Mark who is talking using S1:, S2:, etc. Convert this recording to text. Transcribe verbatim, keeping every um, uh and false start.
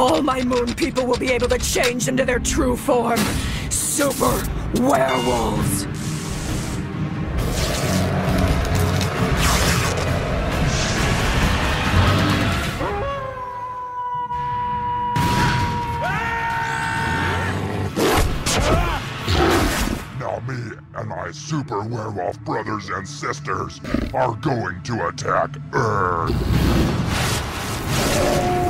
S1: all my moon people will be able to change into their true form. Super werewolves.
S2: Now me and my super werewolf brothers and sisters are going to attack Earth.